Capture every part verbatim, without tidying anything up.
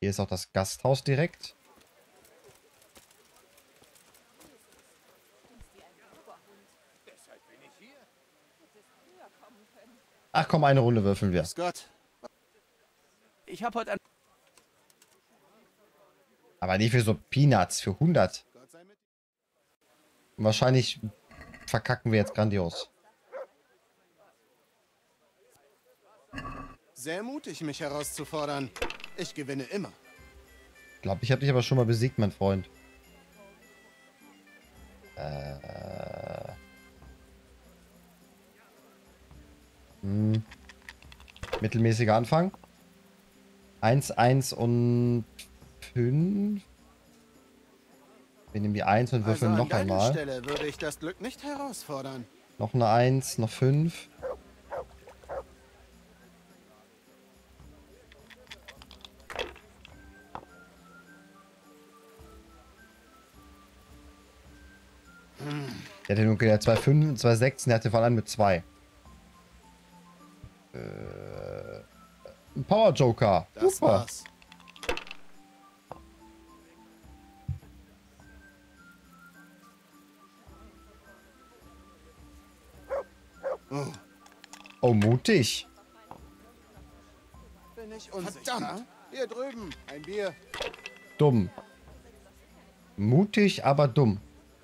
Hier ist auch das Gasthaus direkt. Ach komm, eine Runde würfeln wir. Grüß Gott. Ich habe heute ein... Aber nicht für so Peanuts, für hundert. Gott sei mit. Wahrscheinlich verkacken wir jetzt grandios. Sehr mutig, mich herauszufordern. Ich gewinne immer. Ich glaube, ich habe dich aber schon mal besiegt, mein Freund. Äh. Hm. Mittelmäßiger Anfang. eins, eins und fünf. Wir nehmen die eins und würfeln Also an noch deiner einmal. Stelle würde ich das Glück nicht herausfordern. Noch eine eins, noch fünf. Der hatte nur der zwei fünf, zwei sechs, der hatte vor allem mit zwei. Äh, ein Power Joker. Das Super. war's. Oh, Oh, mutig. bin ich unsicher. Verdammt! Hier drüben, ein Bier. Dumm. Mutig, aber dumm.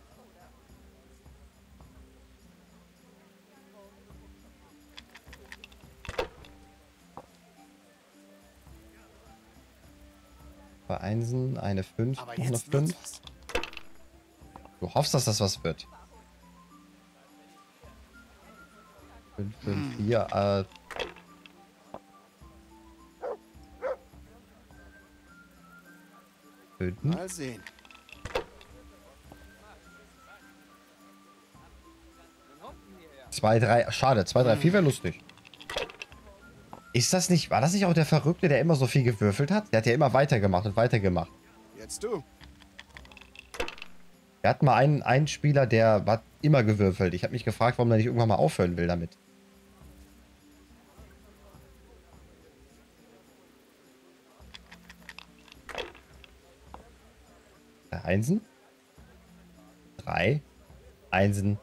Bei Einsen eine fünf, Aber noch eine jetzt wird's fünf. was. Du hoffst, dass das was wird. fünf, fünf, vier, äh. fünf. Mal sehen. zwei, drei, schade, zwei, drei, vier wäre lustig. Ist das nicht, war das nicht auch der Verrückte, der immer so viel gewürfelt hat? Der hat ja immer weitergemacht und weitergemacht. Jetzt du. Wir hatten mal einen, einen Spieler, der hat immer gewürfelt. Ich habe mich gefragt, warum er nicht irgendwann mal aufhören will damit. Drei Einsen. Drei Einsen.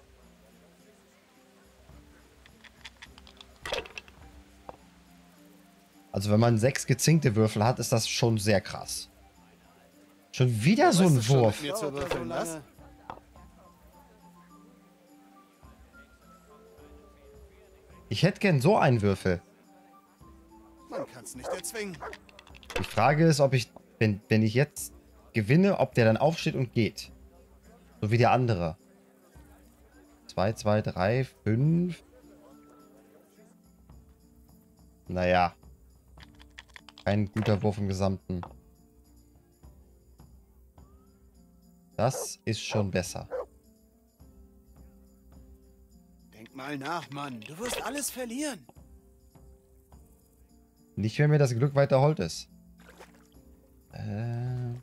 Also wenn man sechs gezinkte Würfel hat, ist das schon sehr krass. Schon wieder so Weißt ein du schon, Wurf. mit mir zu würfeln, was? Ich hätte gern so einen Würfel. Man kann's nicht erzwingen. Die Frage ist, ob ich, wenn, wenn ich jetzt gewinne, ob der dann aufsteht und geht. So wie der andere. zwei, zwei, drei, fünf. Naja. Kein guter Wurf im Gesamten. Das ist schon besser. Denk mal nach, Mann. Du wirst alles verlieren. Nicht, wenn mir das Glück weiter hold ist. Äh,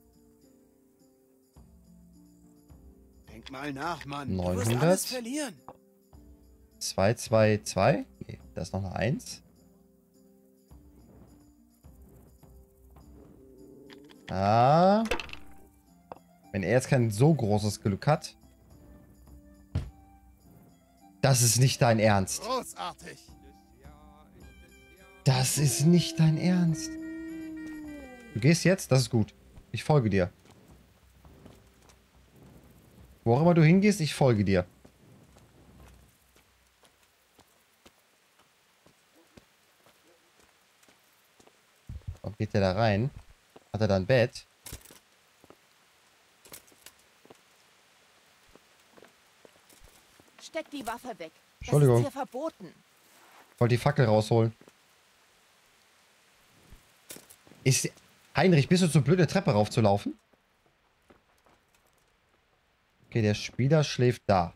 Denk mal nach, Mann. Du wirst neunhundert. alles verlieren. zwei, zwei, zwei. Nee, da ist noch eine eins. Ah. Wenn er jetzt kein so großes Glück hat. Das ist nicht dein Ernst. Großartig. Das ist nicht dein Ernst. Du gehst jetzt? Das ist gut. Ich folge dir. Wo auch immer du hingehst, ich folge dir. Und geht der da rein? Hat er da ein Bett? Steck die Waffe weg. Das Entschuldigung. ist hier verboten. Ich wollte die Fackel rausholen. Ist... Heinrich, bist du zu blöd, eine Treppe raufzulaufen? Okay, der Spieler schläft da.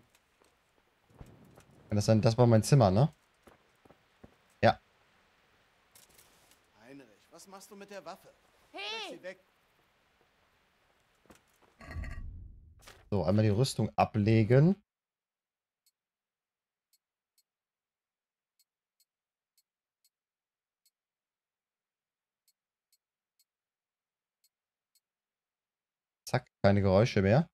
Kann das sein? Das war mein Zimmer, ne? Ja. Heinrich, was machst du mit der Waffe? Leg Hey! sie weg. So, einmal die Rüstung ablegen. Zack, keine Geräusche mehr.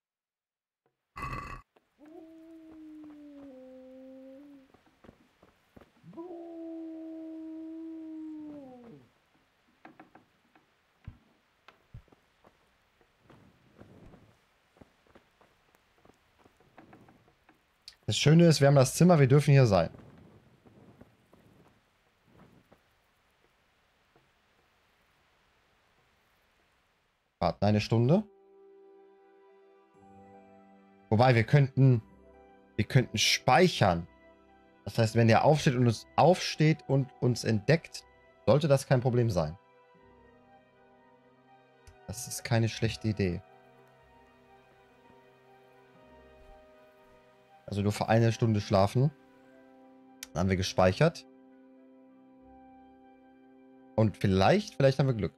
Das Schöne ist, wir haben das Zimmer, wir dürfen hier sein. Warten eine Stunde. Wobei, wir könnten, wir könnten speichern. Das heißt, wenn der aufsteht und uns aufsteht und uns entdeckt, sollte das kein Problem sein. Das ist keine schlechte Idee. Also nur für eine Stunde schlafen. Dann haben wir gespeichert. Und vielleicht, vielleicht haben wir Glück.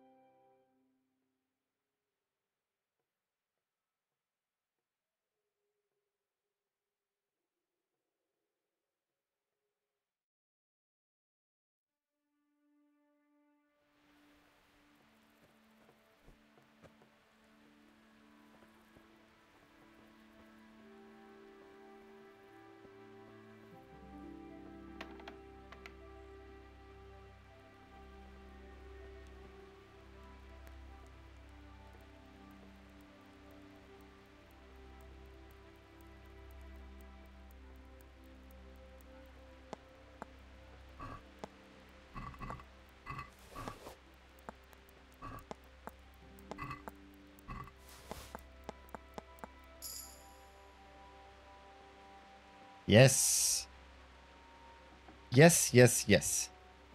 Yes. Yes, yes, yes.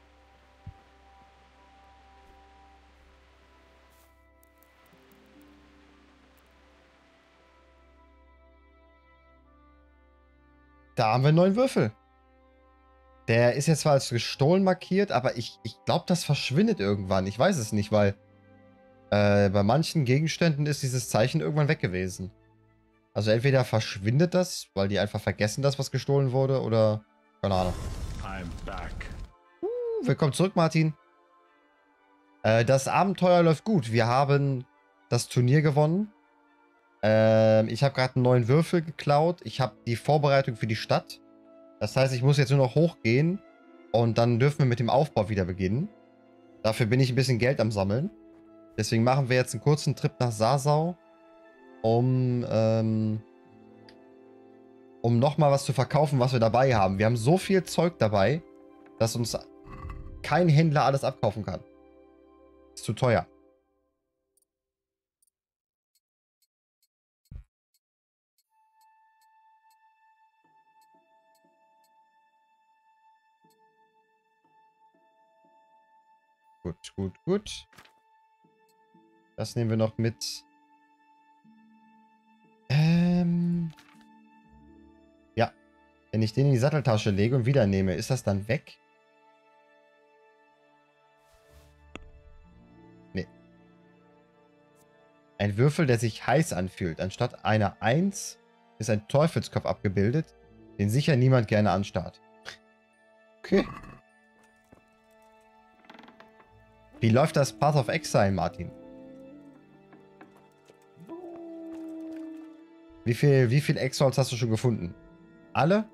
Da haben wir einen neuen Würfel. Der ist jetzt zwar als gestohlen markiert, aber ich, ich glaube, das verschwindet irgendwann. Ich weiß es nicht, weil äh, bei manchen Gegenständen ist dieses Zeichen irgendwann weg gewesen. Also entweder verschwindet das, weil die einfach vergessen, dass was gestohlen wurde, oder keine Ahnung. I'm back. Uh, willkommen zurück, Martin. Äh, das Abenteuer läuft gut. Wir haben das Turnier gewonnen. Ähm, ich habe gerade einen neuen Würfel geklaut. Ich habe die Vorbereitung für die Stadt. Das heißt, ich muss jetzt nur noch hochgehen und dann dürfen wir mit dem Aufbau wieder beginnen. Dafür bin ich ein bisschen Geld am Sammeln. Deswegen machen wir jetzt einen kurzen Trip nach Sasau, um, ähm, um nochmal was zu verkaufen, was wir dabei haben. Wir haben so viel Zeug dabei, dass uns kein Händler alles abkaufen kann. Ist zu teuer. Gut, gut, gut. Das nehmen wir noch mit. Ähm. Ja. Wenn ich den in die Satteltasche lege und wieder nehme, ist das dann weg? Nee. Ein Würfel, der sich heiß anfühlt. Anstatt einer eins ist ein Teufelskopf abgebildet, den sicher niemand gerne anstarrt. Okay. Wie läuft das Path of Exile, Martin? Wie viel, wie viel Exiles hast du schon gefunden? Alle?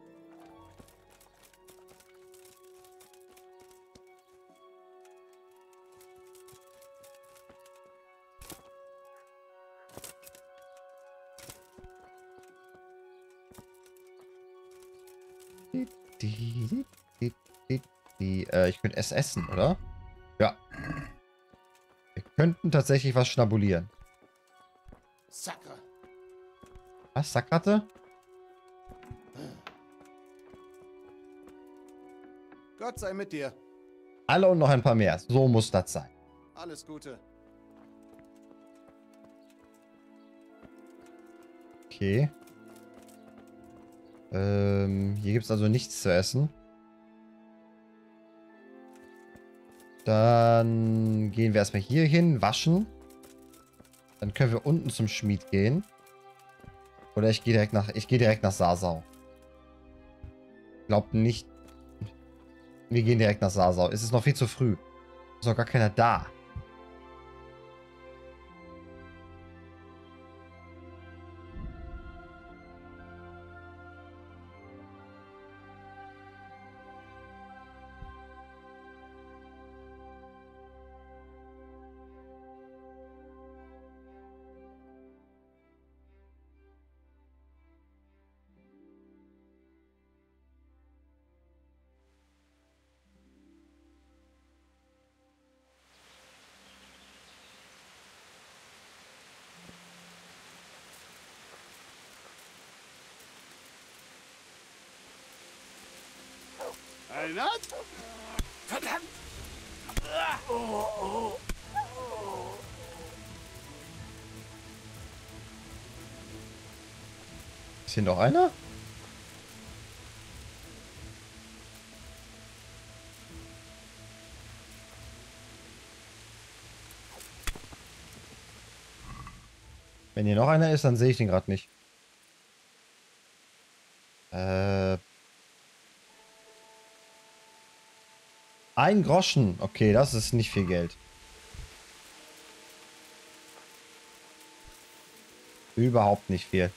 Die, die, die, die, die, äh, ich könnte es essen, oder? Ja. Wir könnten tatsächlich was schnabulieren. Sacre. Was? Sackratte? Gott sei mit dir. Alle und noch ein paar mehr. So muss das sein. Alles Gute. Okay. Ähm, hier gibt es also nichts zu essen. Dann gehen wir erstmal hier hin, waschen. Dann können wir unten zum Schmied gehen. Oder ich gehe direkt nach, ich gehe direkt nach Sasau. Glaubt nicht. Wir gehen direkt nach Sasau. Es ist noch viel zu früh. Ist noch gar keiner da. Erinnert? Verdammt! Oh, oh. Ist hier noch einer? Wenn hier noch einer ist, dann sehe ich den gerade nicht. Äh. Ein Groschen. Okay, das ist nicht viel Geld. Überhaupt nicht viel.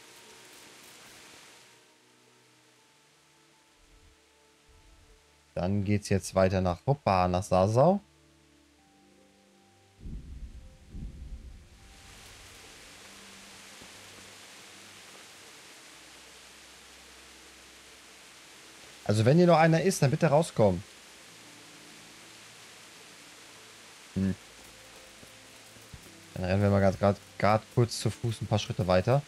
Dann geht's jetzt weiter nach Hoppa, nach Sasau. Also wenn hier noch einer ist, dann bitte rauskommen. Hm. Dann rennen wir mal gerade kurz zu Fuß ein paar Schritte weiter.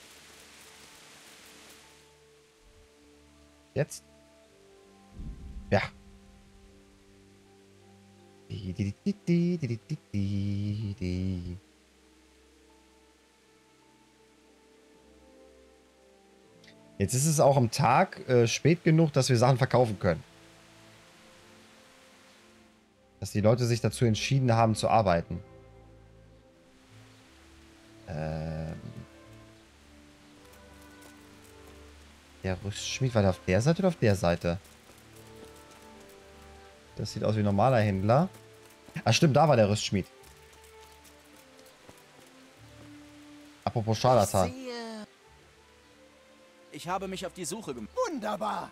Jetzt? Ja. Jetzt ist es auch am Tag äh, spät genug, dass wir Sachen verkaufen können. Dass die Leute sich dazu entschieden haben zu arbeiten. Ähm der Rüstschmied, war der auf der Seite oder auf der Seite? Das sieht aus wie ein normaler Händler. Ah, stimmt, da war der Rüstschmied. Apropos Scharlatan. Ich sehe. Ich habe mich auf die Suche gemacht. Wunderbar!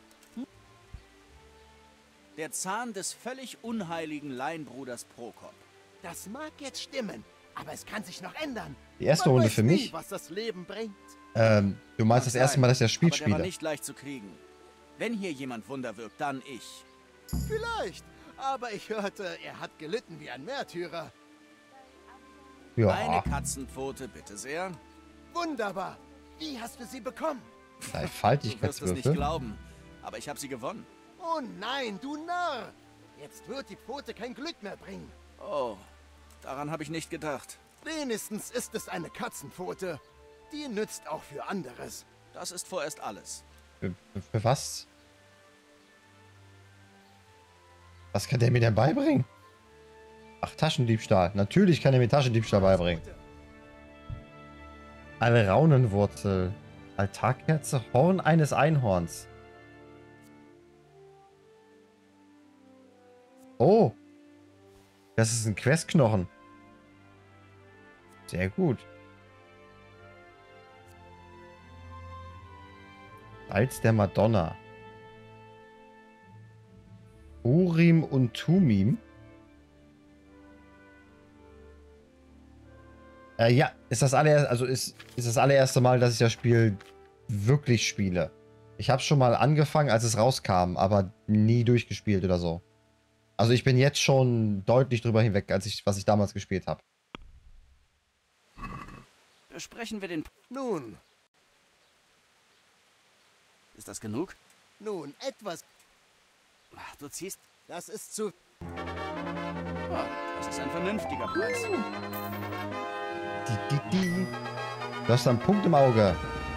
Der Zahn des völlig unheiligen Laienbruders Prokop. Das mag jetzt stimmen, aber es kann sich noch ändern. Die erste Man Runde weiß für nie, mich. was das Leben bringt. Ähm, du meinst Mag das erste sein, Mal, dass ich das Spiel aber der war spiele? nicht leicht zu kriegen. Wenn hier jemand Wunder wirkt, dann ich. Vielleicht, aber ich hörte, er hat gelitten wie ein Märtyrer. Eine Ja, Katzenpfote, bitte sehr. Wunderbar! Wie hast du sie bekommen? drei Du wirst es nicht Faltigkeitswürfel. glauben, aber ich habe sie gewonnen. Oh nein, du Narr! Jetzt wird die Pfote kein Glück mehr bringen. Oh, daran habe ich nicht gedacht. Wenigstens ist es eine Katzenpfote. Die nützt auch für anderes. Das ist vorerst alles. Für, für, für was? Was kann der mir denn beibringen? Ach, Taschendiebstahl. Natürlich kann er mir Taschendiebstahl beibringen. Eine Raunenwurzel. Altarkerze. Horn eines Einhorns. Oh. Das ist ein Questknochen. Sehr gut. Salz der Madonna. Urim und Tumim. Äh, ja, ist das allererste, also ist, ist das allererste Mal, dass ich das Spiel wirklich spiele. Ich habe schon mal angefangen, als es rauskam, aber nie durchgespielt oder so. Also ich bin jetzt schon deutlich drüber hinweg, als ich, was ich damals gespielt habe. Besprechen wir den... Nun, Ist das genug? nun, etwas. Ach, du ziehst... Das ist zu... Ah, das ist ein vernünftiger Preis. Die, die, die. Du hast einen Punkt im Auge.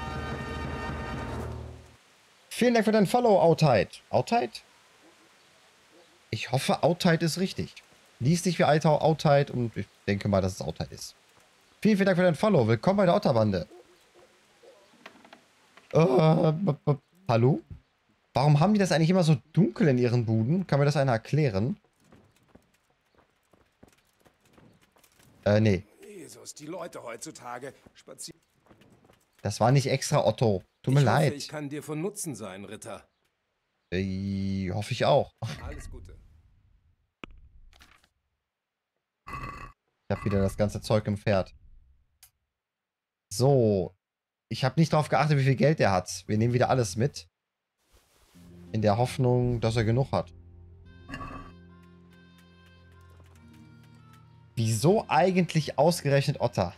Vielen Dank für dein Follow, Outheit. Outheit? Ich hoffe, Outheit ist richtig. Lies dich wie Outheit und ich denke mal, dass es Outheit ist. Vielen, vielen Dank für dein Follow. Willkommen bei der Otterbande. Äh, b- b- hallo? Warum haben die das eigentlich immer so dunkel in ihren Buden? Kann mir das einer erklären? Äh, nee. Jesus, die Leute heutzutage spazieren. Das war nicht extra, Otto. Tut mir Ich hoffe, leid. ich kann dir von Nutzen sein, Ritter. Äh, hoffe ich auch. Alles Gute. Ich habe wieder das ganze Zeug im Pferd. So. Ich habe nicht darauf geachtet, wie viel Geld er hat. Wir nehmen wieder alles mit. In der Hoffnung, dass er genug hat. Wieso eigentlich ausgerechnet Otter?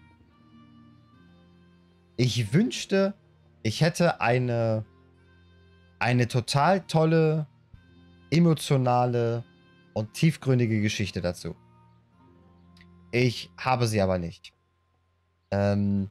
Ich wünschte, ich hätte eine, eine total tolle emotionale und tiefgründige Geschichte dazu. Ich habe sie aber nicht. Ähm,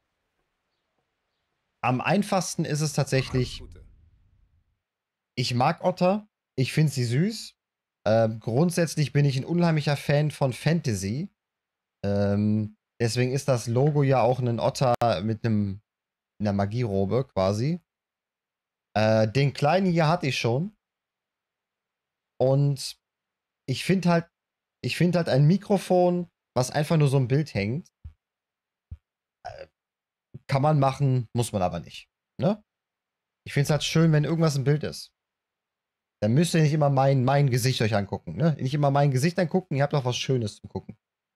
am einfachsten ist es tatsächlich, Alles Gute. ich mag Otter, ich finde sie süß. Ähm, grundsätzlich bin ich ein unheimlicher Fan von Fantasy. Ähm, deswegen ist das Logo ja auch ein Otter mit einem, einer Magierobe quasi. Äh, den kleinen hier hatte ich schon. Und ich finde halt, ich finde halt ein Mikrofon, was einfach nur so ein Bild hängt, kann man machen, muss man aber nicht. Ne? Ich finde es halt schön, wenn irgendwas ein Bild ist. Dann müsst ihr nicht immer mein, mein Gesicht euch angucken. Ne? Nicht immer mein Gesicht angucken, ihr habt auch was Schönes zu gucken.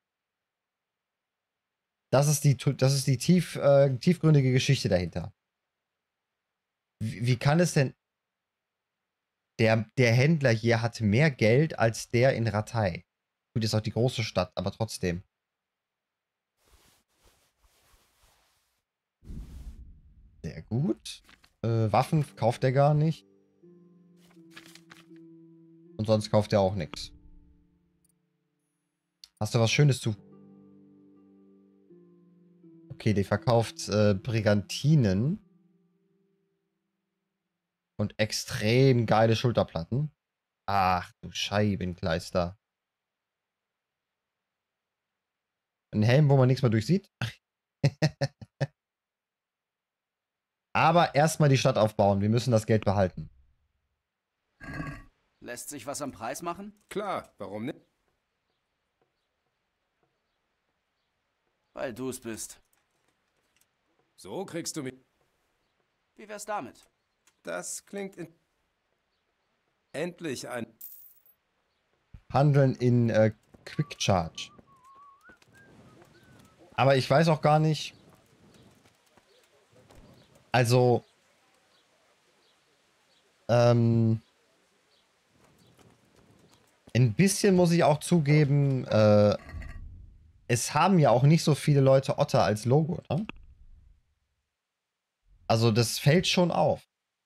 Das ist die, das ist die tief, äh, tiefgründige Geschichte dahinter. Wie, wie kann es denn. Der, der Händler hier hat mehr Geld als der in Ratay. Gut, ist auch die große Stadt, aber trotzdem. Sehr gut. Äh, Waffen kauft er gar nicht. Und sonst kauft er auch nichts. Hast du was Schönes zu? Okay, der verkauft äh, Brigantinen. Und extrem geile Schulterplatten. Ach du Scheibenkleister. Ein Helm, wo man nichts mehr durchsieht. Aber erstmal die Stadt aufbauen. Wir müssen das Geld behalten. Lässt sich was am Preis machen? Klar, warum nicht? Weil du es bist. So kriegst du mich. Wie wär's damit? Das klingt in endlich ein... Handeln in äh, Quick Charge. Aber ich weiß auch gar nicht. Also. Ähm. Ein bisschen muss ich auch zugeben, äh, es haben ja auch nicht so viele Leute Otter als Logo, ne? Also das fällt schon auf.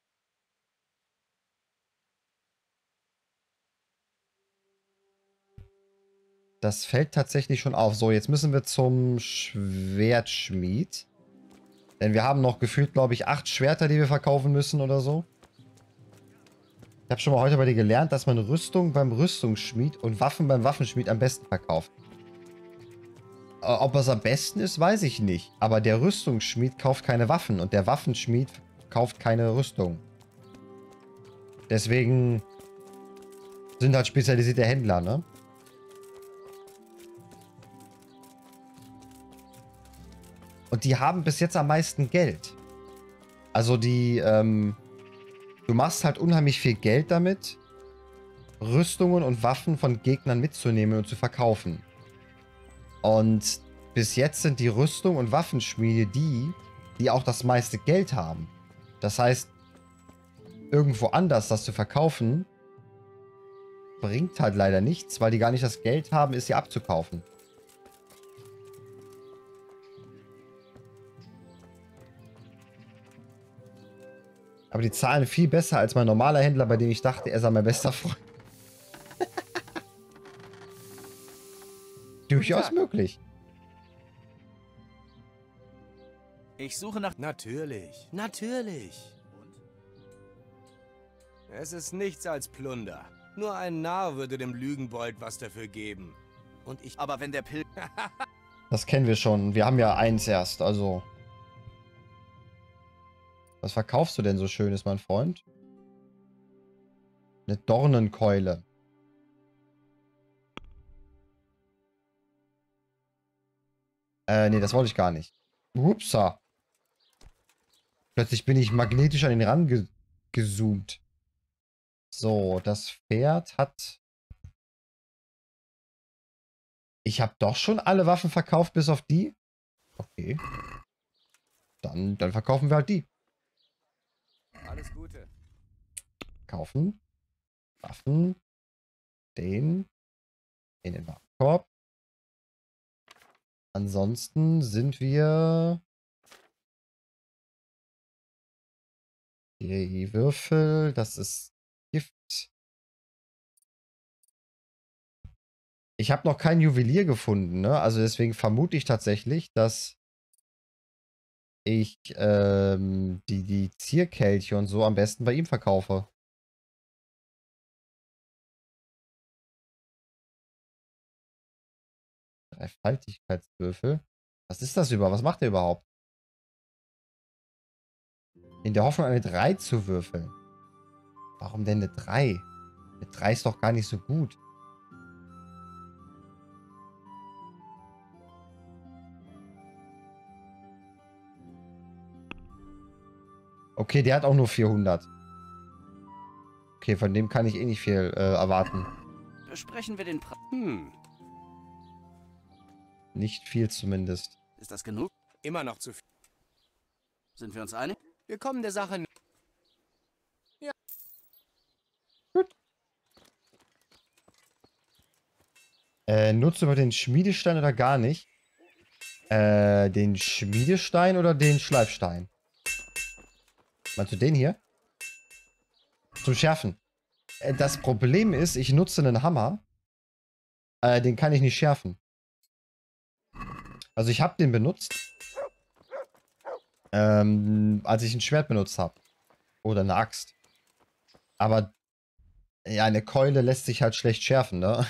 Das fällt tatsächlich schon auf. So, jetzt müssen wir zum Schwertschmied. Denn wir haben noch gefühlt, glaube ich, acht Schwerter, die wir verkaufen müssen oder so. Ich habe schon mal heute bei dir gelernt, dass man Rüstung beim Rüstungsschmied und Waffen beim Waffenschmied am besten verkauft. Äh, ob es am besten ist, weiß ich nicht. Aber der Rüstungsschmied kauft keine Waffen und der Waffenschmied kauft keine Rüstung. Deswegen sind halt spezialisierte Händler, ne? Und die haben bis jetzt am meisten Geld. Also die, ähm, du machst halt unheimlich viel Geld damit, Rüstungen und Waffen von Gegnern mitzunehmen und zu verkaufen. Und bis jetzt sind die Rüstung- und Waffenschmiede die, die auch das meiste Geld haben. Das heißt, irgendwo anders das zu verkaufen, bringt halt leider nichts, weil die gar nicht das Geld haben, es sie abzukaufen. Aber die zahlen viel besser als mein normaler Händler, bei dem ich dachte, er sei mein bester Freund. Durchaus möglich. Ich suche nach... Natürlich, natürlich. Es ist nichts als Plunder. Nur ein Narr würde dem Lügenbold was dafür geben. Und ich... Aber wenn der Pil... Das kennen wir schon. Wir haben ja eins erst, also... Was verkaufst du denn so Schönes, mein Freund? Eine Dornenkeule. Äh, nee, das wollte ich gar nicht. Upsa. Plötzlich bin ich magnetisch an den Rand ge gezoomt. So, das Pferd hat... Ich habe doch schon alle Waffen verkauft, bis auf die? Okay. Dann, dann verkaufen wir halt die. Alles Gute. Kaufen. Waffen. Den. In den Warenkorb. Ansonsten sind wir... Die Würfel, das ist Gift. Ich habe noch keinen Juwelier gefunden, ne? Also deswegen vermute ich tatsächlich, dass ich ähm, die, die Zierkelche und so am besten bei ihm verkaufe. Dreifaltigkeitswürfel. Was ist das überhaupt? Was macht der überhaupt? In der Hoffnung, eine drei zu würfeln. Warum denn eine drei? Eine drei ist doch gar nicht so gut. Okay, der hat auch nur vierhundert. Okay, von dem kann ich eh nicht viel äh, erwarten. Besprechen wir den Preis. Hm, Nicht viel zumindest. Ist das genug? immer noch zu viel. Sind wir uns einig? Wir kommen der Sache. Äh, nutzt über den Schmiedestein oder gar nicht? Äh, den Schmiedestein oder den Schleifstein? Meinst du den hier? Zum Schärfen. Äh, das Problem ist, ich nutze einen Hammer. Äh, den kann ich nicht schärfen. Also ich habe den benutzt. Ähm, als ich ein Schwert benutzt habe. Oder eine Axt. Aber ja, eine Keule lässt sich halt schlecht schärfen, ne?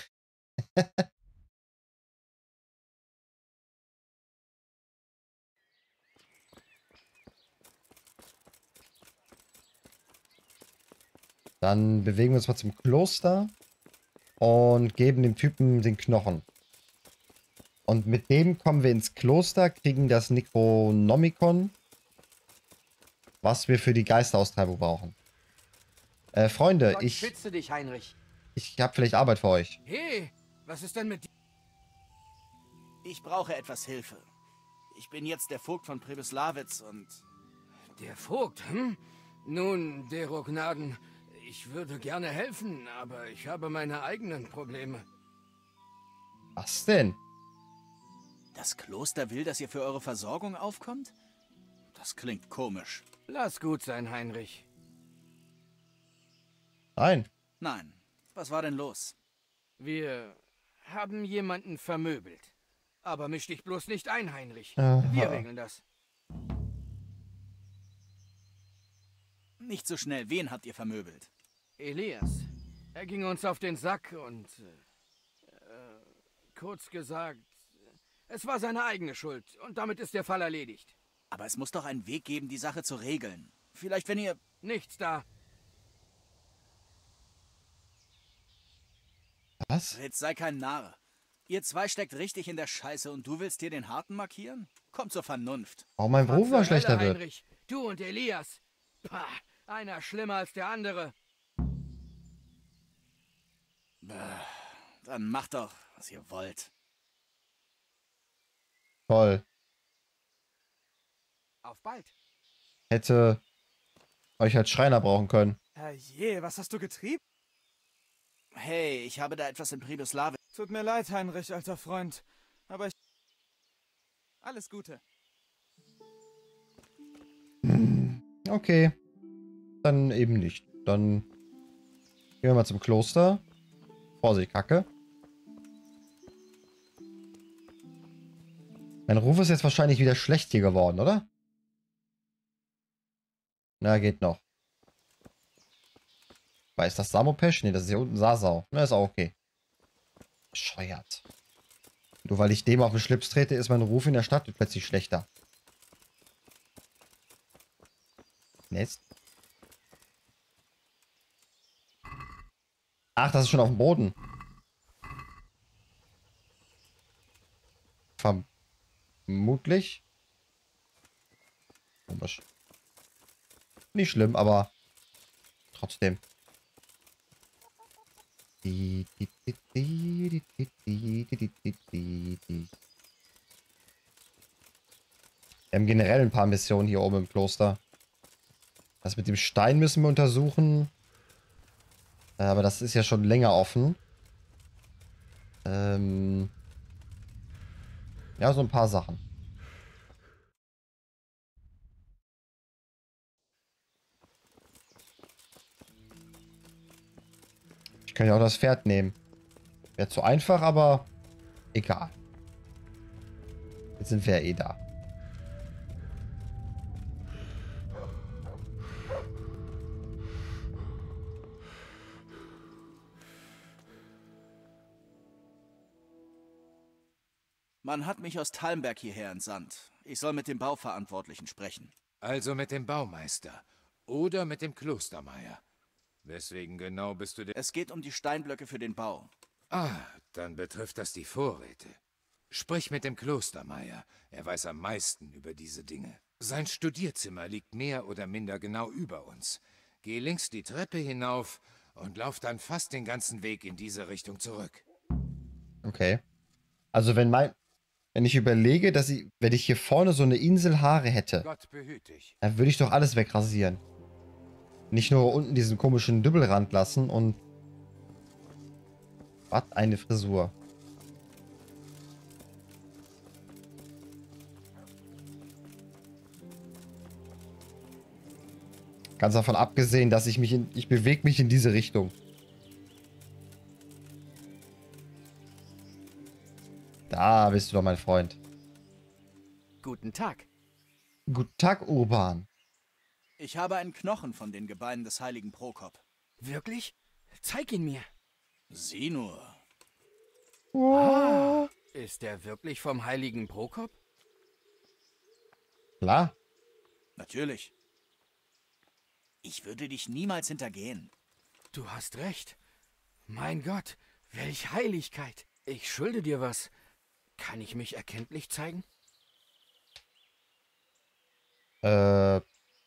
Dann bewegen wir uns mal zum Kloster und geben dem Typen den Knochen. Und mit dem kommen wir ins Kloster, kriegen das Necronomicon, was wir für die Geisteraustreibung brauchen. Äh, Freunde, Gott ich, schütze dich, Heinrich. ich habe vielleicht Arbeit für euch. Hey, was ist denn mit dir? Ich brauche etwas Hilfe. Ich bin jetzt der Vogt von Pribislawitz und... Der Vogt, hm? Nun, Dero Gnaden, ich würde gerne helfen, aber ich habe meine eigenen Probleme. Was denn? Das Kloster will, dass ihr für eure Versorgung aufkommt? Das klingt komisch. Lass gut sein, Heinrich. Nein. Nein. Was war denn los? Wir haben jemanden vermöbelt. Aber misch dich bloß nicht ein, Heinrich. Aha. Wir regeln das. Nicht so schnell. Wen habt ihr vermöbelt? Elias. Er ging uns auf den Sack und... Äh, kurz gesagt... Es war seine eigene Schuld. Und damit ist der Fall erledigt. Aber es muss doch einen Weg geben, die Sache zu regeln. Vielleicht, wenn ihr... Nichts da. Was? Jetzt sei kein Narr. Ihr zwei steckt richtig in der Scheiße und du willst dir den Harten markieren? Kommt zur Vernunft. Warum mein Beruf immer schlechter Hölle, wird? Heinrich. Du und Elias. Pah, einer schlimmer als der andere. Bah, dann macht doch, was ihr wollt. Toll. Auf bald. Hätte euch als Schreiner brauchen können. Herrje, was hast du getrieben? Hey, ich habe da etwas in Pribislawitz. Tut mir leid, Heinrich, alter Freund. Aber ich... Alles Gute. Okay. Dann eben nicht. Dann gehen wir mal zum Kloster. Vorsicht, Kacke. Mein Ruf ist jetzt wahrscheinlich wieder schlecht hier geworden, oder? Na, geht noch. Weil ist das Samopesch? Ne, das ist hier unten Sasau. Na, ist auch okay. Bescheuert. Nur weil ich dem auf den Schlips trete, ist mein Ruf in der Stadt plötzlich schlechter. Nest. Ach, das ist schon auf dem Boden. Vermutlich. Komisch. Nicht schlimm, aber trotzdem. Wir haben generell ein paar Missionen hier oben im Kloster. Das mit dem Stein müssen wir untersuchen. Aber das ist ja schon länger offen. Ähm ja, so ein paar Sachen. Ich kann ja auch das Pferd nehmen. Wäre zu einfach, aber egal. Jetzt sind wir ja eh da. Man hat mich aus Talmberg hierher entsandt. Ich soll mit dem Bauverantwortlichen sprechen. Also mit dem Baumeister. Oder mit dem Klostermeier. Weswegen genau bist du der... Es geht um die Steinblöcke für den Bau. Ah, dann betrifft das die Vorräte. Sprich mit dem Klostermeier. Er weiß am meisten über diese Dinge. Sein Studierzimmer liegt mehr oder minder genau über uns. Geh links die Treppe hinauf und lauf dann fast den ganzen Weg in diese Richtung zurück. Okay. Also wenn mein... Wenn ich überlege, dass ich... Wenn ich hier vorne so eine Insel Haare hätte, Gott behüte dich. dann würde ich doch alles wegrasieren. Nicht nur unten diesen komischen Dübbelrand lassen und... Was eine Frisur. Ganz davon abgesehen, dass ich mich in... Ich bewege mich in diese Richtung. Da bist du doch, mein Freund. Guten Tag. Guten Tag, Urban. Ich habe einen Knochen von den Gebeinen des heiligen Prokop. Wirklich? Zeig ihn mir. Sieh nur. Ah, ist der wirklich vom heiligen Prokop? Klar. Natürlich. Ich würde dich niemals hintergehen. Du hast recht. Mein Gott, welch Heiligkeit. Ich schulde dir was. Kann ich mich erkenntlich zeigen? Äh,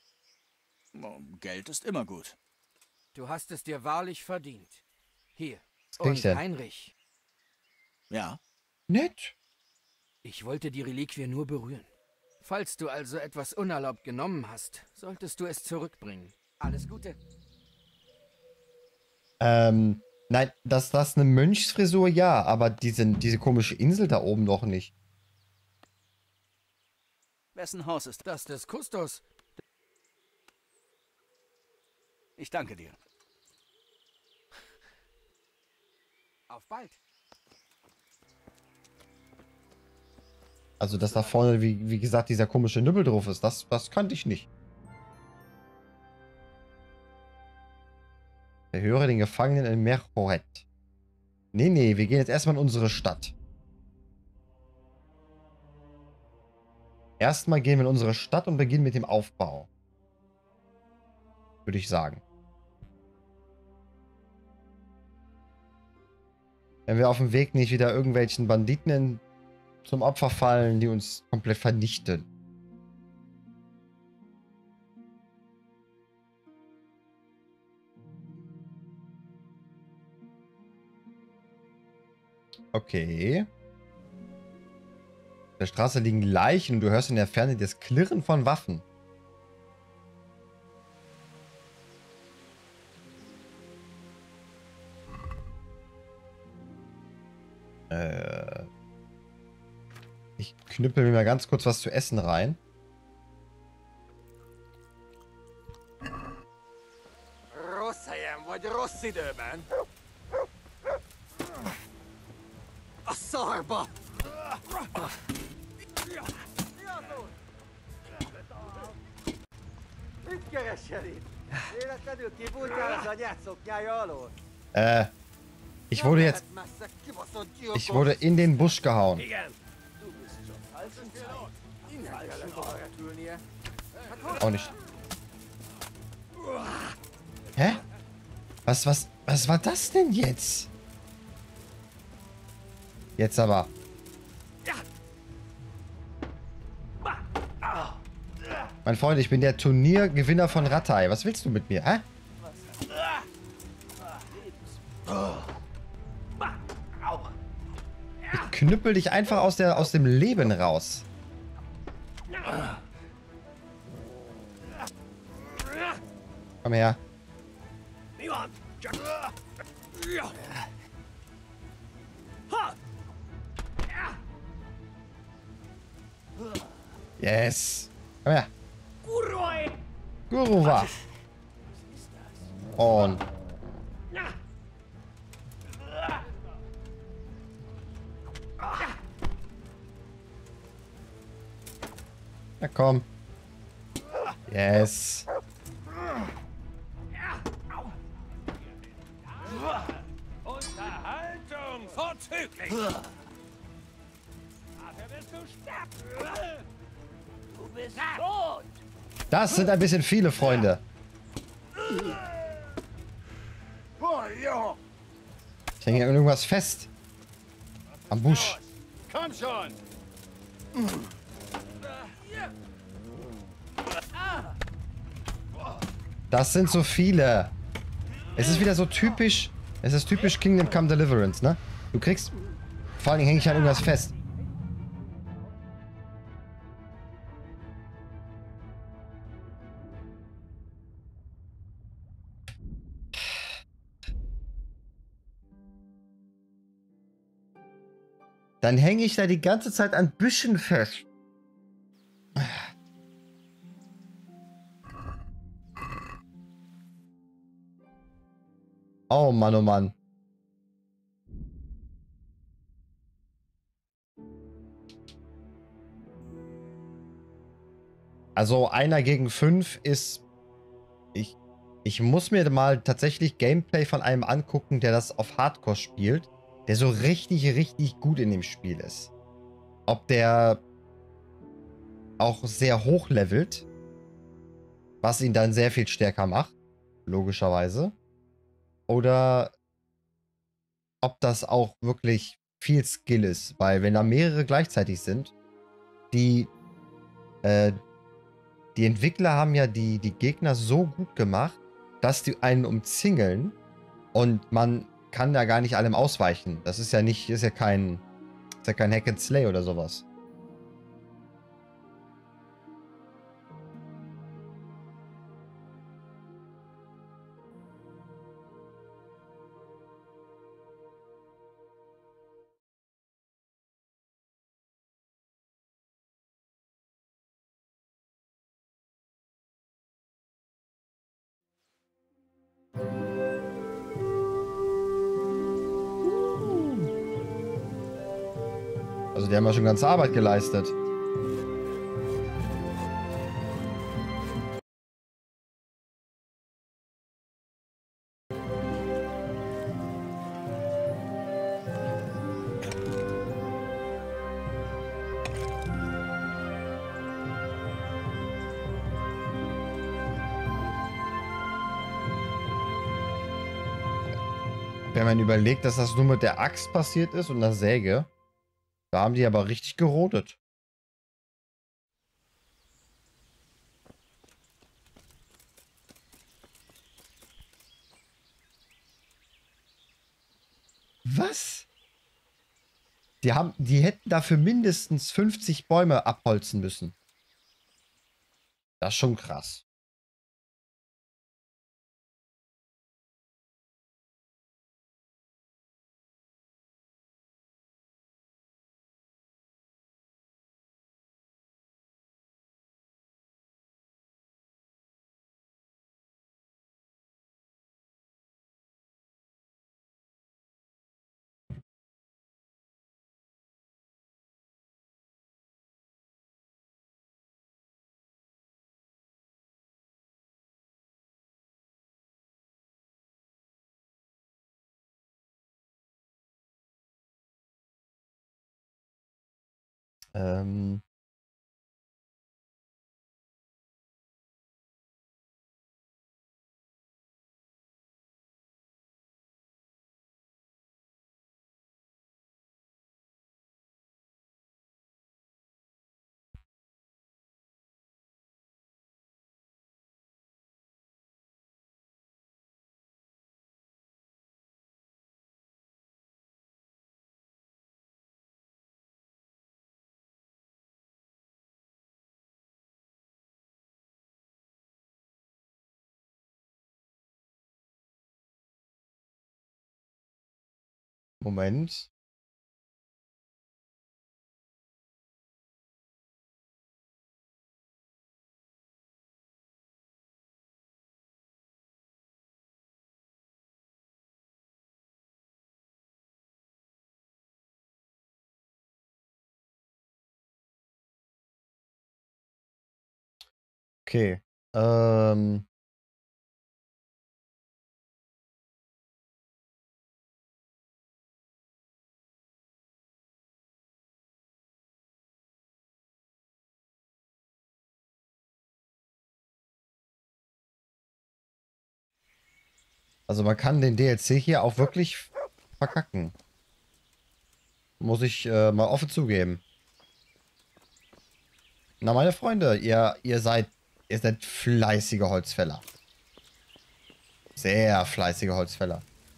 Geld ist immer gut. Du hast es dir wahrlich verdient. Hier. krieg ich Und denn? Heinrich, Ja. nett. ich wollte die Reliquie nur berühren. Falls du also etwas unerlaubt genommen hast, solltest du es zurückbringen. Alles Gute. Ähm, nein, dass das eine Mönchsfrisur, ja, aber diese, diese komische Insel da oben doch nicht. Wessen Haus ist das? Das des Kustos. Ich danke dir. Auf bald. Also, dass da vorne, wie, wie gesagt, dieser komische Nübbel drauf ist, das, das kannte ich nicht. Erhöre den Gefangenen in Merchoret. Nee, nee, wir gehen jetzt erstmal in unsere Stadt. Erstmal gehen wir in unsere Stadt und beginnen mit dem Aufbau. Würde ich sagen. Wenn wir auf dem Weg nicht wieder irgendwelchen Banditen in, zum Opfer fallen, die uns komplett vernichten. Okay. Auf der Straße liegen Leichen und du hörst in der Ferne das Klirren von Waffen. Äh. Ich knüppel mir mal ganz kurz was zu essen rein. Rossz helyen vagy rossz időben? A szarba! Mit keresel itt? Véletlenül kibújtál az anyád szoknyája alól? Äh. Ich wurde jetzt... Messze kibaszott gyilkos! Ich wurde in den Busch gehauen. Igen. Du bist schon Halsenzeit. Innen kellett arra repülnie. Auch nicht. Hä? Was, was, was war das denn jetzt? Jetzt aber. Mein Freund, ich bin der Turniergewinner von Rattay. Was willst du mit mir, hä? Ich knüppel dich einfach aus, der, aus dem Leben raus. Komm her. Yes. Komm her. Guruwa. Und. Na komm. Yes. Unterhaltung vorzüglich. Dafür wirst du sterben. Du bist tot. Das sind ein bisschen viele Freunde. Ich hänge an irgendwas fest. Am Busch. Komm schon. Das sind so viele. Es ist wieder so typisch. Es ist typisch Kingdom Come Deliverance, ne? Du kriegst. Vor allen Dingen hänge ich an irgendwas fest. Dann hänge ich da die ganze Zeit an Büschen fest. Oh Mann, oh Mann. Also einer gegen fünf ist... Ich, ich muss mir mal tatsächlich Gameplay von einem angucken, der das auf Hardcore spielt. Der so richtig, richtig gut in dem Spiel ist. Ob der auch sehr hoch levelt, was ihn dann sehr viel stärker macht, logischerweise. Oder ob das auch wirklich viel Skill ist, weil wenn da mehrere gleichzeitig sind, die, äh, die Entwickler haben ja die, die Gegner so gut gemacht, dass die einen umzingeln und man kann da gar nicht allem ausweichen. Das ist ja nicht, ist ja kein, ist ja kein Hack and Slay oder sowas. Also die haben ja schon ganze Arbeit geleistet. Wenn man überlegt, dass das nur mit der Axt passiert ist und der Säge, da haben die aber richtig gerodet. Was? Die haben, die hätten dafür mindestens fünfzig Bäume abholzen müssen. Das ist schon krass. Ähm... Moment. Okay. Ähm. Also man kann den D L C hier auch wirklich verkacken. Muss ich äh, mal offen zugeben. Na, meine Freunde, ihr, ihr seid, ihr seid fleißige Holzfäller. Sehr fleißige Holzfäller.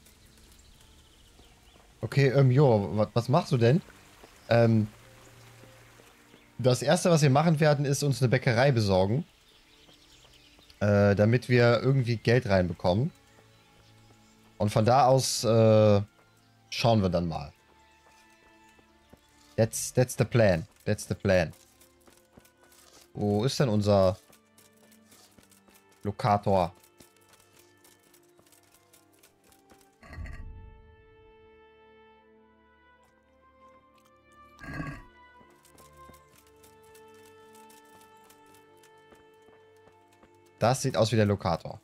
Okay, ähm, jo, was, was machst du denn? Ähm, das erste, was wir machen werden, ist uns eine Bäckerei besorgen. Äh, damit wir irgendwie Geld reinbekommen. Und von da aus, äh, schauen wir dann mal. That's, that's the plan. That's the plan. Wo ist denn unser Lokator? Das sieht aus wie der Lokator.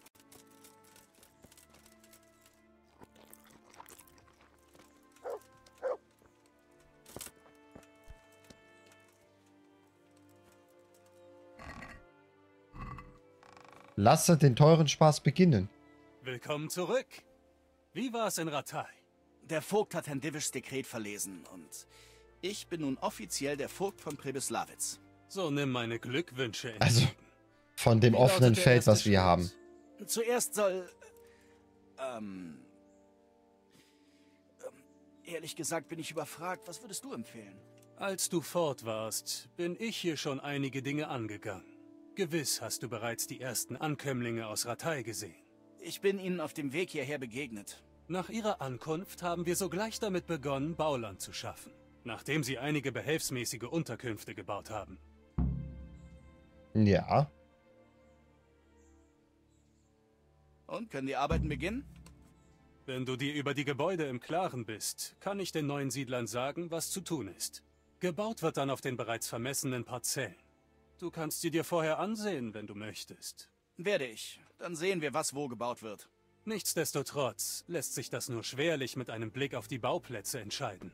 Lasse den teuren Spaß beginnen. Willkommen zurück. Wie war es in Rattay? Der Vogt hat Herrn Divischs Dekret verlesen und ich bin nun offiziell der Vogt von Pribyslavitz. So nimm meine Glückwünsche entgegen. Also, von dem Wie offenen lautet der Feld, erste was wir Schritt? haben. Zuerst soll... Ähm... ähm, Ehrlich gesagt bin ich überfragt. Was würdest du empfehlen? Als du fort warst, bin ich hier schon einige Dinge angegangen. Gewiss hast du bereits die ersten Ankömmlinge aus Rattay gesehen. Ich bin ihnen auf dem Weg hierher begegnet. Nach ihrer Ankunft haben wir sogleich damit begonnen, Bauland zu schaffen, nachdem sie einige behelfsmäßige Unterkünfte gebaut haben. Ja. Und, können die Arbeiten beginnen? Wenn du dir über die Gebäude im Klaren bist, kann ich den neuen Siedlern sagen, was zu tun ist. Gebaut wird dann auf den bereits vermessenen Parzellen. Du kannst sie dir vorher ansehen, wenn du möchtest. Werde ich. Dann sehen wir, was wo gebaut wird. Nichtsdestotrotz lässt sich das nur schwerlich mit einem Blick auf die Bauplätze entscheiden.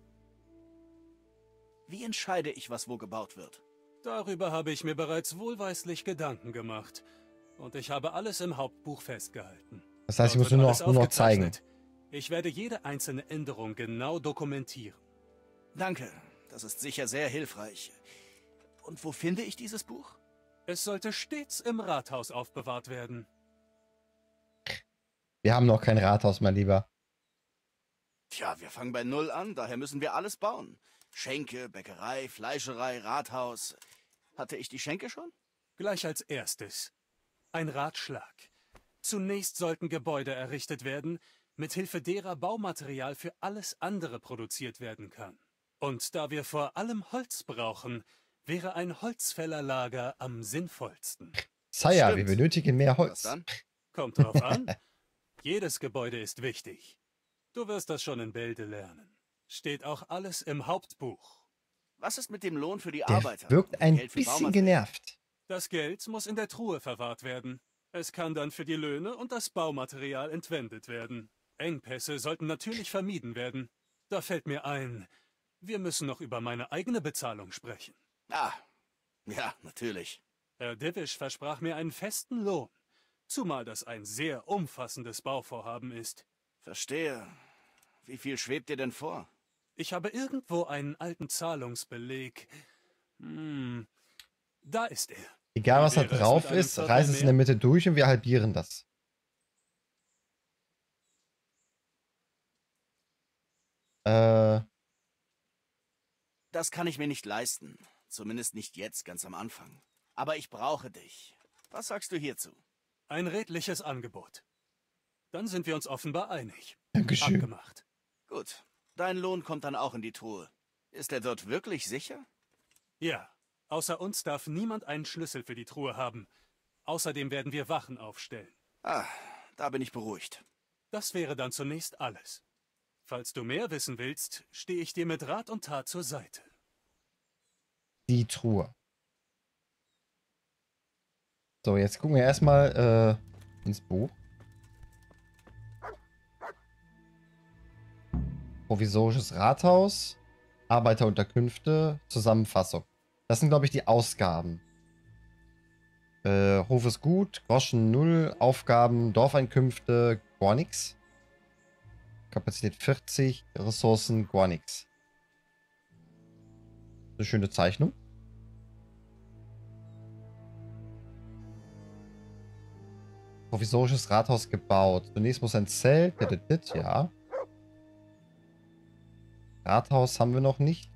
Wie entscheide ich, was wo gebaut wird? Darüber habe ich mir bereits wohlweislich Gedanken gemacht. Und ich habe alles im Hauptbuch festgehalten. Das heißt, ich Dort muss nur wird noch, nur noch zeigen. alles aufgezeichnet. Ich werde jede einzelne Änderung genau dokumentieren. Danke. Das ist sicher sehr hilfreich. Und wo finde ich dieses Buch? Es sollte stets im Rathaus aufbewahrt werden. Wir haben noch kein Rathaus, mein Lieber. Tja, wir fangen bei Null an, daher müssen wir alles bauen. Schenke, Bäckerei, Fleischerei, Rathaus. Hatte ich die Schenke schon? Gleich als erstes. Ein Ratschlag. Zunächst sollten Gebäude errichtet werden, mithilfe derer Baumaterial für alles andere produziert werden kann. Und da wir vor allem Holz brauchen, wäre ein Holzfällerlager am sinnvollsten. Sire, Stimmt. wir benötigen mehr Was Holz. dann? Kommt drauf an. Jedes Gebäude ist wichtig. Du wirst das schon in Bälde lernen. Steht auch alles im Hauptbuch. Was ist mit dem Lohn für die Der Arbeiter? wirkt Und ein Geld für bisschen Baumaterial? genervt. Das Geld muss in der Truhe verwahrt werden. Es kann dann für die Löhne und das Baumaterial entwendet werden. Engpässe sollten natürlich vermieden werden. Da fällt mir ein, wir müssen noch über meine eigene Bezahlung sprechen. Ah, ja, natürlich. Herr Divisch versprach mir einen festen Lohn, zumal das ein sehr umfassendes Bauvorhaben ist. Verstehe. Wie viel schwebt dir denn vor? Ich habe irgendwo einen alten Zahlungsbeleg. Hm, da ist er. Egal, was da Wie wäre es drauf mit einem ist, Viertel reiß es in der mehr? Mitte durch und wir halbieren das. Äh, Das kann ich mir nicht leisten. Zumindest nicht jetzt, ganz am Anfang. Aber ich brauche dich. Was sagst du hierzu? Ein redliches Angebot. Dann sind wir uns offenbar einig. Dankeschön. Abgemacht. Gut. Dein Lohn kommt dann auch in die Truhe. Ist er dort wirklich sicher? Ja, außer uns darf niemand einen Schlüssel für die Truhe haben. Außerdem werden wir Wachen aufstellen. Ah, da bin ich beruhigt. Das wäre dann zunächst alles. Falls du mehr wissen willst, stehe ich dir mit Rat und Tat zur Seite. die Truhe. So, jetzt gucken wir erstmal äh, ins Buch. Provisorisches Rathaus, Arbeiterunterkünfte, Zusammenfassung. Das sind, glaube ich, die Ausgaben. Äh, Hof ist gut, Groschen null, Aufgaben, Dorfeinkünfte, gar nix. Kapazität vierzig, Ressourcen, gar nix. Eine schöne Zeichnung. Provisorisches Rathaus gebaut. Zunächst muss ein Zelt. Ja. Rathaus haben wir noch nicht.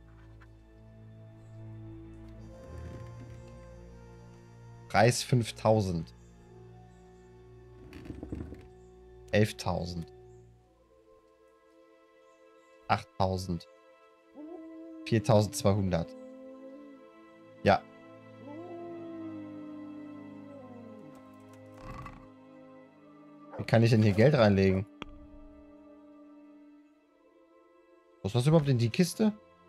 Preis fünftausend. elftausend. achttausend. viertausendzweihundert. Ja. Wie kann ich denn hier Geld reinlegen? Was ist das überhaupt in die Kiste?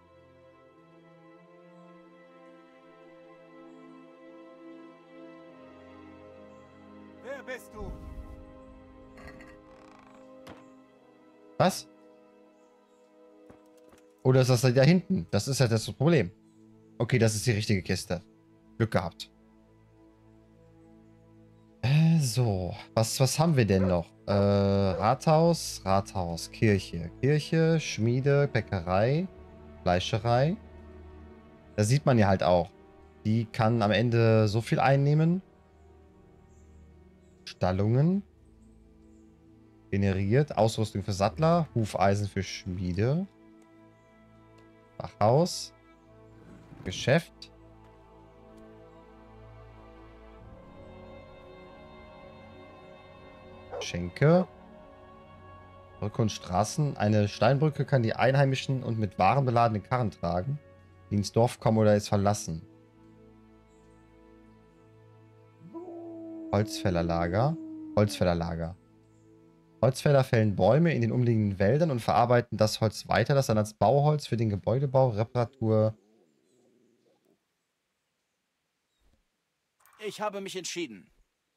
Wer bist du? Was? Oder ist das da hinten? Das ist ja das Problem. Okay, das ist die richtige Kiste. Glück gehabt. Äh, so. Was, was haben wir denn noch? Äh, Rathaus, Rathaus, Kirche. Kirche, Schmiede, Bäckerei, Fleischerei. Da sieht man ja halt auch. Die kann am Ende so viel einnehmen. Stallungen. Generiert. Ausrüstung für Sattler. Hufeisen für Schmiede. Bachhaus. Geschäft. Schenke. Brücke und Straßen. Eine Steinbrücke kann die Einheimischen und mit Waren beladene Karren tragen, die ins Dorf kommen oder es verlassen. Holzfällerlager. Holzfällerlager. Holzfäller fällen Bäume in den umliegenden Wäldern und verarbeiten das Holz weiter, das dann als Bauholz für den Gebäudebau, Reparatur. Ich habe mich entschieden.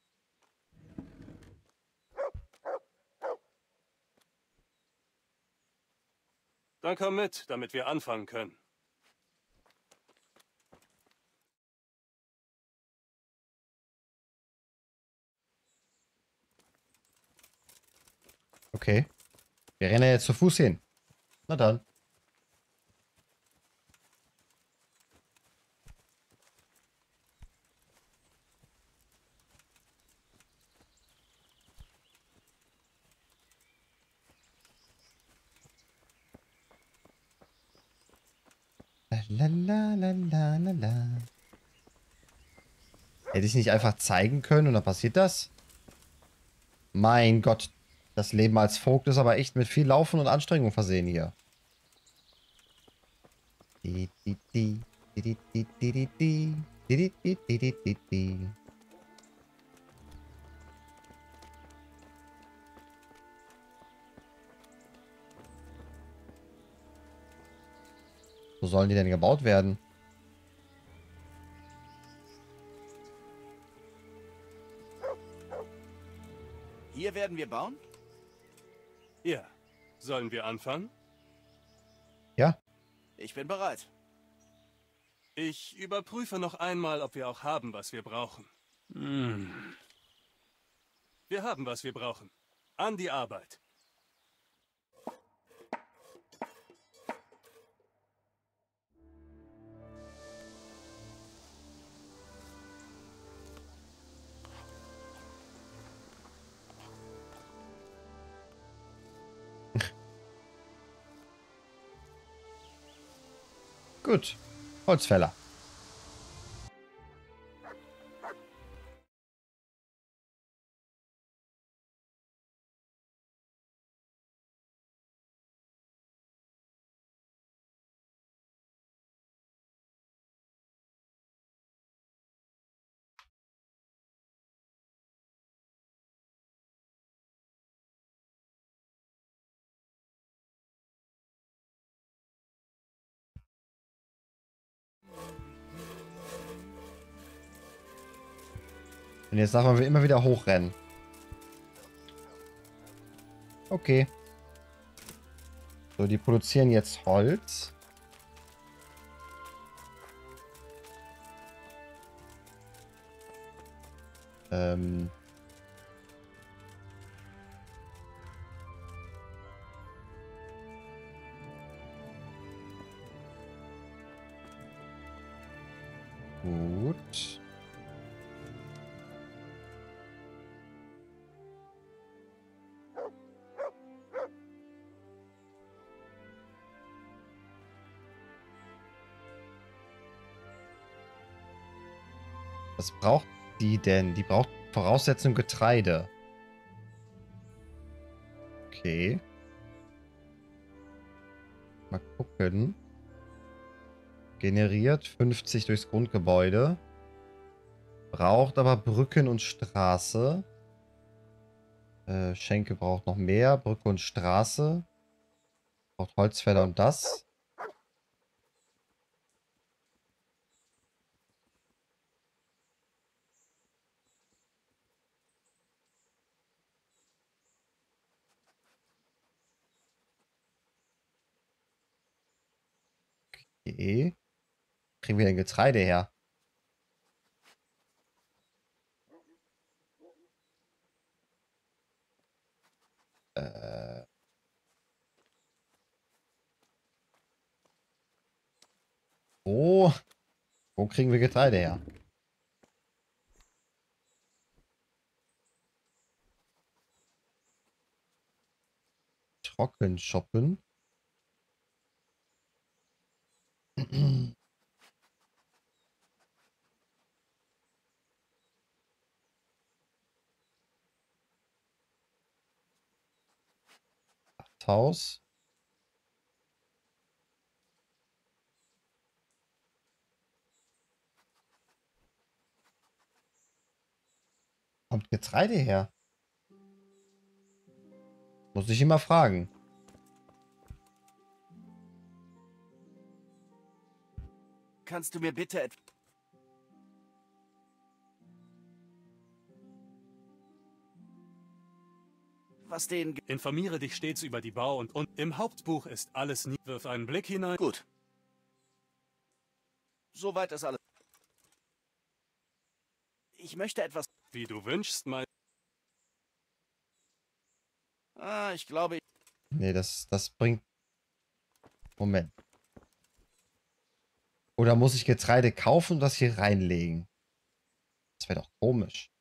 Dann komm mit, damit wir anfangen können. Okay. Wir rennen jetzt zu Fuß hin. Na dann. La la la la la la. Hätte ich nicht einfach zeigen können und dann passiert das? Mein Gott. Das Leben als Vogt ist aber echt mit viel Laufen und Anstrengung versehen hier. Di, di, di, di, di, di, di, di, di, di, di, di, di, di. Wo sollen die denn gebaut werden? Hier werden wir bauen? Ja. Sollen wir anfangen? Ja. Ich bin bereit. Ich überprüfe noch einmal, ob wir auch haben, was wir brauchen. Hm. Wir haben, was wir brauchen. An die Arbeit. Gut. Holzfäller. Und jetzt darf man immer wieder hochrennen. Okay. So, die produzieren jetzt Holz. Ähm... Gut. Was braucht die denn? Die braucht Voraussetzung Getreide. Okay. Mal gucken. Generiert fünfzig durchs Grundgebäude. Braucht aber Brücken und Straße. Äh, Schenke braucht noch mehr. Brücke und Straße. Braucht Holzfäller und das. Okay. Kriegen wir denn Getreide her? Äh. Wo? Wo kriegen wir Getreide her? Trocken shoppen. Haus. Kommt Getreide her? Muss ich immer fragen. Kannst du mir bitte etwas... Was den... Informiere dich stets über die Bau- und, und im Hauptbuch ist alles nie. Wirf einen Blick hinein. Gut. Soweit ist alles. Ich möchte etwas... Wie du wünschst, mein... Ah, ich glaube... Ich Nee, das, das bringt... Moment. Oder muss ich Getreide kaufen und das hier reinlegen? Das wäre doch komisch.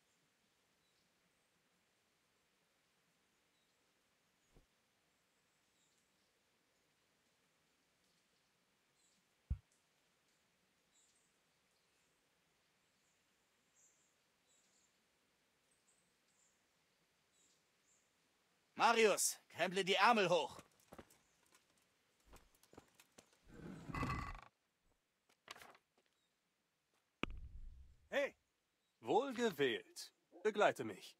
Marius, kremple die Ärmel hoch. Hey! Wohl gewählt. Begleite mich.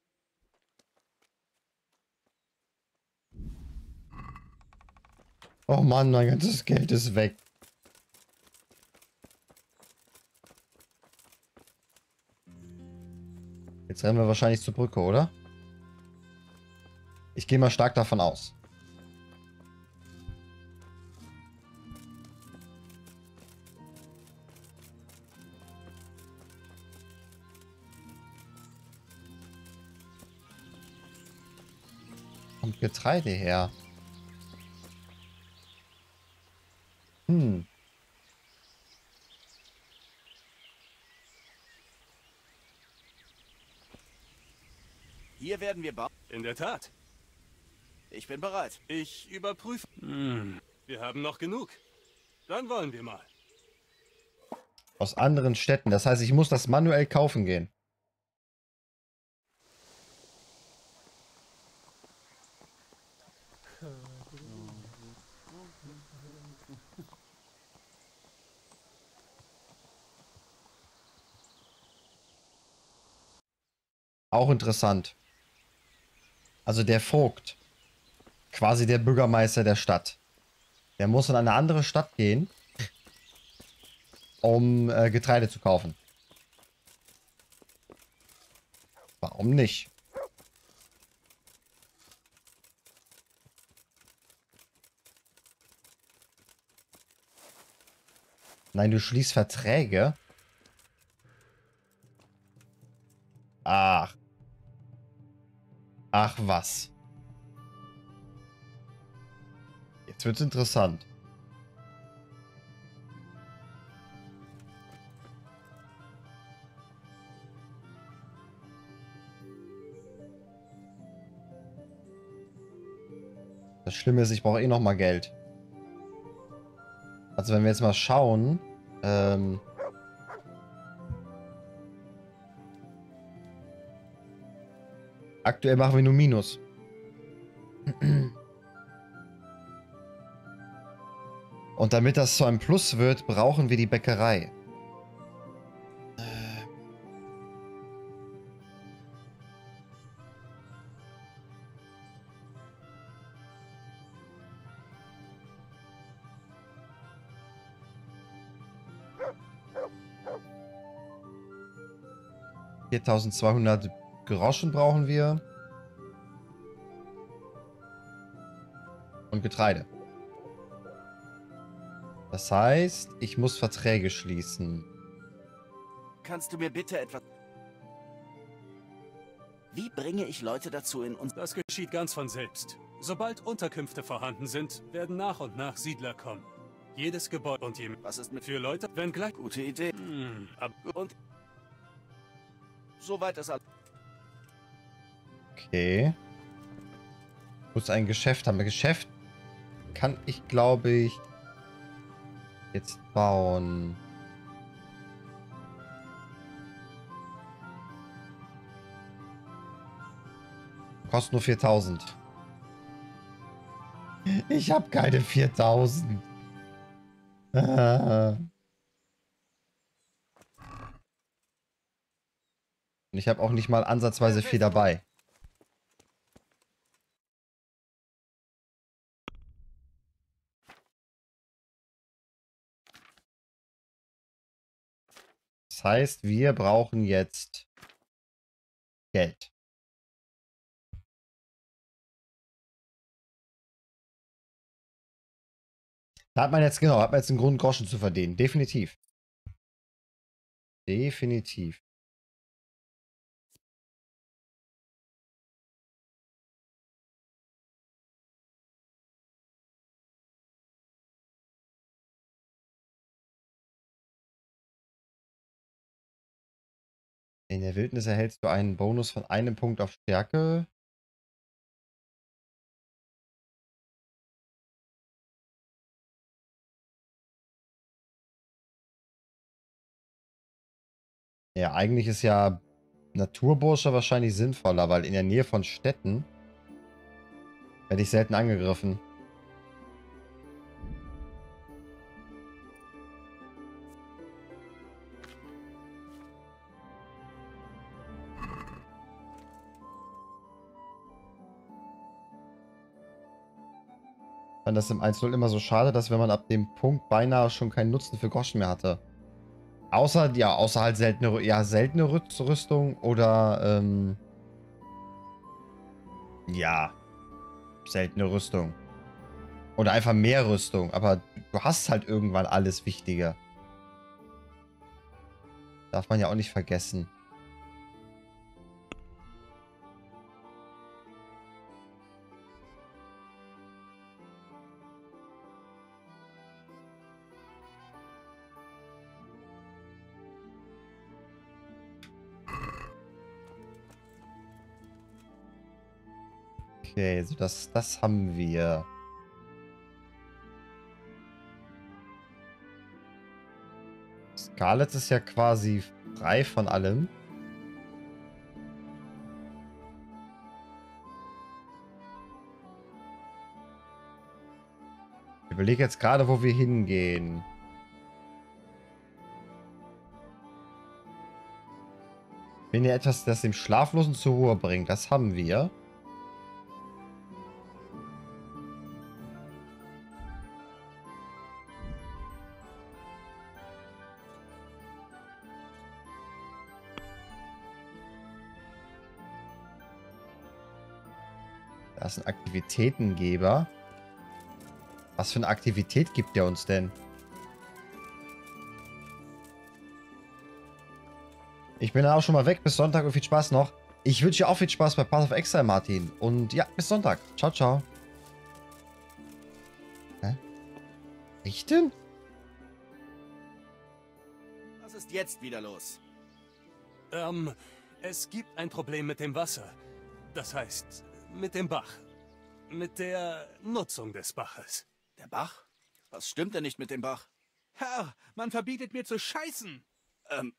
Oh Mann, mein ganzes Geld ist weg. Jetzt rennen wir wahrscheinlich zur Brücke, oder? Ich gehe mal stark davon aus. Kommt Getreide her. Hm. Hier werden wir bauen. In der Tat. Ich bin bereit. Ich überprüfe. Hm. Wir haben noch genug. Dann wollen wir mal. Aus anderen Städten. Das heißt, ich muss das manuell kaufen gehen. Auch interessant. Also der Vogt, quasi der Bürgermeister der Stadt, der muss in eine andere Stadt gehen, um äh, Getreide zu kaufen. Warum nicht? Nein, du schließt Verträge. Ach. Ach was. Jetzt wird's interessant. Das Schlimme ist, ich brauche eh noch mal Geld. Also wenn wir jetzt mal schauen, ähm... aktuell machen wir nur Minus. Und damit das zu einem Plus wird, brauchen wir die Bäckerei. viertausendzweihundert Groschen brauchen wir. Und Getreide. Das heißt, ich muss Verträge schließen. Kannst du mir bitte etwas... Wie bringe ich Leute dazu in uns... Das geschieht ganz von selbst. Sobald Unterkünfte vorhanden sind, werden nach und nach Siedler kommen. Jedes Gebäude und jedem... Was ist mit... Für Leute, wenn gleich... Gute Idee. Hm, ab Und... Soweit ist alles... Okay. Muss ein Geschäft haben. Geschäft kann ich, glaube ich, jetzt bauen. Kostet nur viertausend. Ich habe keine viertausend. Ah. Und ich habe auch nicht mal ansatzweise viel dabei. Das heißt, wir brauchen jetzt Geld. Da hat man jetzt, genau, hat man jetzt einen Grund, Groschen zu verdienen. Definitiv. Definitiv. In der Wildnis erhältst du einen Bonus von einem Punkt auf Stärke. Ja, eigentlich ist ja Naturbursche wahrscheinlich sinnvoller, weil in der Nähe von Städten werde ich selten angegriffen. Ich fand das im eins null immer so schade, dass wenn man ab dem Punkt beinahe schon keinen Nutzen für Groschen mehr hatte. Außer, ja, außer halt seltene, ja, seltene Rüstung oder, ähm, ja, seltene Rüstung. Oder einfach mehr Rüstung, aber du hast halt irgendwann alles Wichtige. Darf man ja auch nicht vergessen. Okay, so das, das haben wir. Scarlet ist ja quasi frei von allem. Ich überlege jetzt gerade, wo wir hingehen. Wenn ihr etwas, das dem Schlaflosen zur Ruhe bringt, das haben wir. Das ist ein Aktivitätengeber. Was für eine Aktivität gibt der uns denn? Ich bin dann auch schon mal weg. Bis Sonntag und viel Spaß noch. Ich wünsche dir auch viel Spaß bei Path of Exile, Martin. Und ja, bis Sonntag. Ciao, ciao. Hä? Richten? Was ist jetzt wieder los? Ähm, es gibt ein Problem mit dem Wasser. Das heißt, mit dem Bach. Mit der Nutzung des Baches. Der Bach? Was stimmt denn nicht mit dem Bach? Herr, man verbietet mir zu scheißen. Ähm.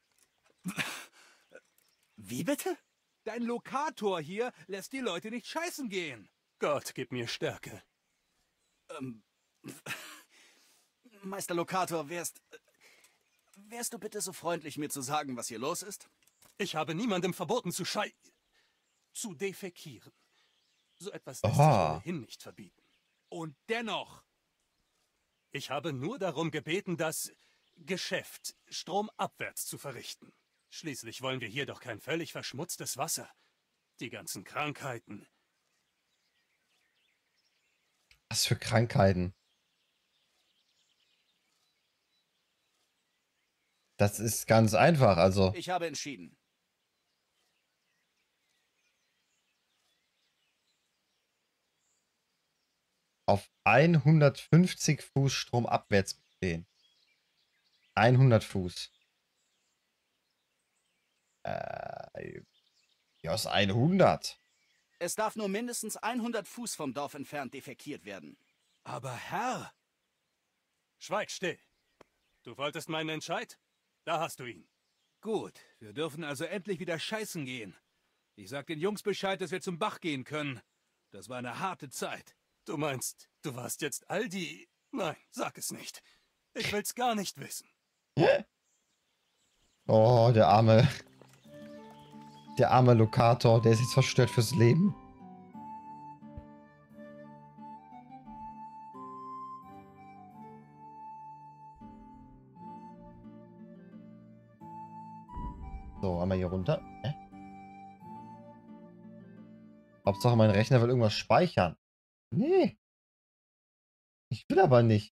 Wie bitte? Dein Lokator hier lässt die Leute nicht scheißen gehen. Gott, gib mir Stärke. Ähm. Meister Lokator, wärst. Wärst du bitte so freundlich, mir zu sagen, was hier los ist? Ich habe niemandem verboten zu schei... zu defekieren. So etwas lässt Aha. sich ohnehin nicht verbieten. Und dennoch. Ich habe nur darum gebeten, das Geschäft stromabwärts zu verrichten. Schließlich wollen wir hier doch kein völlig verschmutztes Wasser. Die ganzen Krankheiten. Was für Krankheiten? Das ist ganz einfach, also. Ich habe entschieden. Auf hundertfünfzig Fuß Strom abwärts stehen. hundert Fuß. Äh, ja, ist hundert. Es darf nur mindestens hundert Fuß vom Dorf entfernt defekiert werden. Aber Herr. Schweig still. Du wolltest meinen Entscheid? Da hast du ihn. Gut, wir dürfen also endlich wieder scheißen gehen. Ich sag den Jungs Bescheid, dass wir zum Bach gehen können. Das war eine harte Zeit. Du meinst, du warst jetzt all die... Nein, sag es nicht. Ich will's gar nicht wissen. Oh, der arme... Der arme Lokator, der ist jetzt verstört fürs Leben. So, einmal hier runter. Hä? Hauptsache mein Rechner will irgendwas speichern. Nee. Ich will aber nicht.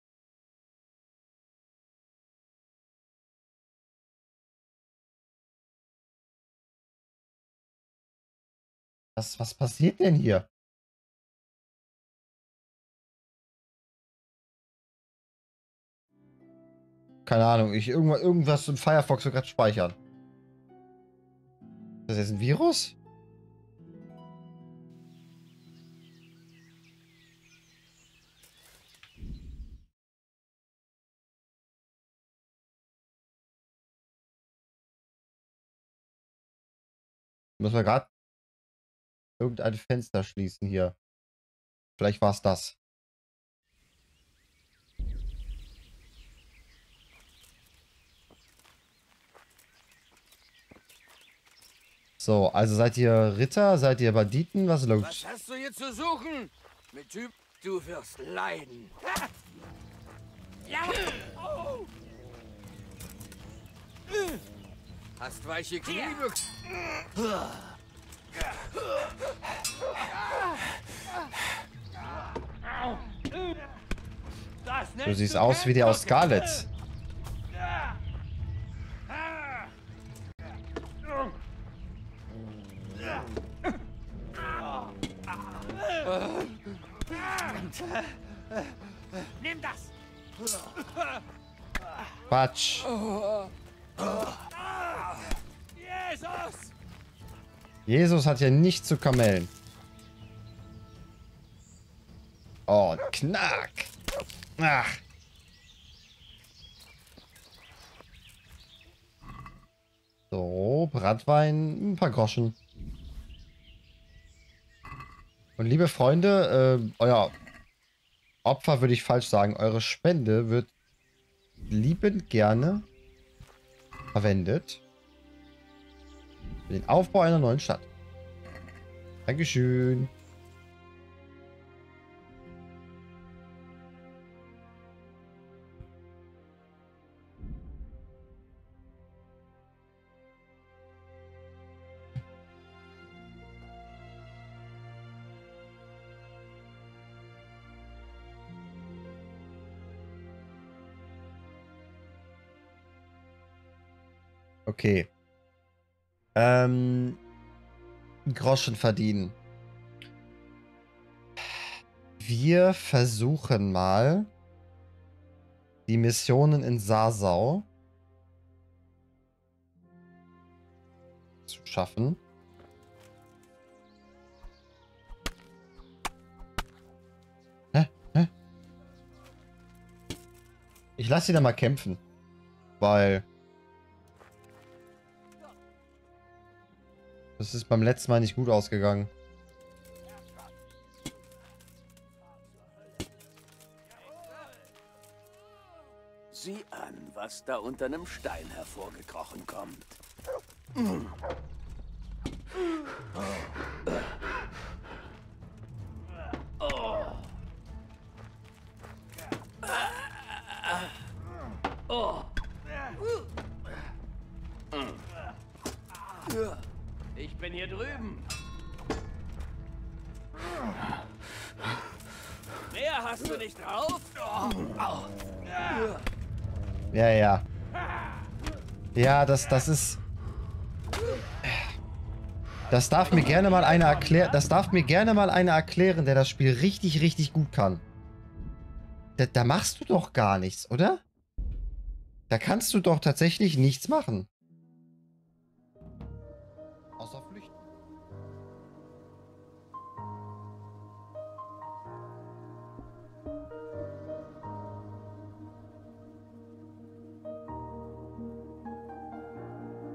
Was, was passiert denn hier? Keine Ahnung, ich irgendwas, irgendwas im Firefox will gerade speichern. Ist das jetzt ein Virus? Müssen wir gerade irgendein Fenster schließen hier. Vielleicht war es das. So, also seid ihr Ritter? Seid ihr Banditen? Was ist los? Was hast du hier zu suchen? Mit Typ, du wirst leiden. Ja. Oh. Hast weiche Knie. Du siehst aus wie der aus Scarlet. Nimm das. Quatsch. Jesus. Jesus hat ja nichts zu kamellen. Oh, knack. Ach. So, Brandwein, ein paar Groschen. Und liebe Freunde, äh, euer Opfer würde ich falsch sagen. Eure Spende wird liebend gerne verwendet für den Aufbau einer neuen Stadt. Dankeschön. Okay. Ähm, Groschen verdienen. Wir versuchen mal die Missionen in Sasau zu schaffen. Hä? Hä? Ich lasse sie da mal kämpfen. Weil das ist beim letzten Mal nicht gut ausgegangen. Sieh an, was da unter einem Stein hervorgekrochen kommt. Oh. Oh. Ich bin hier drüben. Mehr hast du nicht drauf? Oh. Ja, ja. Ja, das, das ist... Das darf mir gerne mal einer erklären. Das darf mir gerne mal einer erklären, der das Spiel richtig, richtig gut kann. Da, da machst du doch gar nichts, oder? Da kannst du doch tatsächlich nichts machen. Außer flüchten.